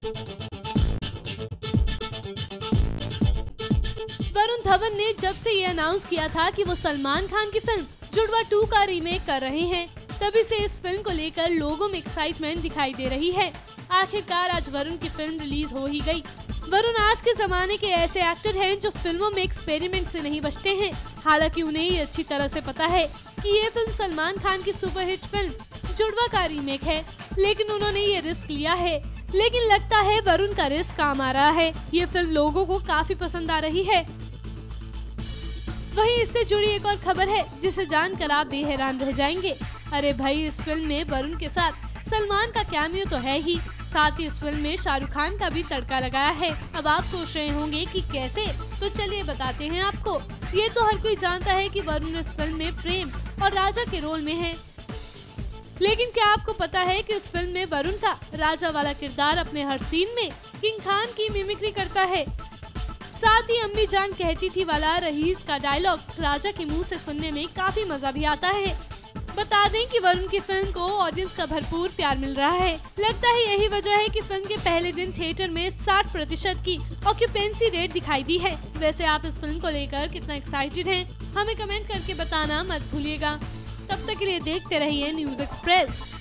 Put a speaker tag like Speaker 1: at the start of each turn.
Speaker 1: वरुण धवन ने जब से ये अनाउंस किया था कि वो सलमान खान की फिल्म जुड़वा 2 का रीमेक कर रहे हैं, तभी से इस फिल्म को लेकर लोगों में एक्साइटमेंट दिखाई दे रही है। आखिरकार आज वरुण की फिल्म रिलीज हो ही गई। वरुण आज के जमाने के ऐसे एक्टर हैं जो फिल्मों में एक्सपेरिमेंट से नहीं बचते हैं। हालांकि उन्हें ये अच्छी तरह से पता है कि ये फिल्म सलमान खान की सुपरहिट फिल्म जुड़वा का रीमेक है, लेकिन उन्होंने ये रिस्क लिया है। लेकिन लगता है वरुण का रिस्क काम आ रहा है। ये फिल्म लोगों को काफी पसंद आ रही है। वहीं इससे जुड़ी एक और खबर है जिसे जानकर आप बेहैरान रह जाएंगे। अरे भाई, इस फिल्म में वरुण के साथ सलमान का कैमियो तो है ही, साथ ही इस फिल्म में शाहरुख खान का भी तड़का लगाया है। अब आप सोच रहे होंगे कि कैसे, तो चलिए बताते हैं आपको। ये तो हर कोई जानता है कि वरुण इस फिल्म में प्रेम और राजा के रोल में है, लेकिन क्या आपको पता है कि उस फिल्म में वरुण का राजा वाला किरदार अपने हर सीन में किंग खान की मिमिक्री करता है। साथ ही अम्मी जान कहती थी वाला रईस का डायलॉग राजा के मुंह से सुनने में काफी मजा भी आता है। बता दें कि वरुण की फिल्म को ऑडियंस का भरपूर प्यार मिल रहा है। लगता है यही वजह है कि फिल्म के पहले दिन थिएटर में 60% की ऑक्यूपेंसी रेट दिखाई दी है। वैसे आप इस फिल्म को लेकर कितना एक्साइटेड हैं, हमें कमेंट करके बताना मत भूलिएगा। तब तक के लिए देखते रहिए न्यूज़ एक्सप्रेस।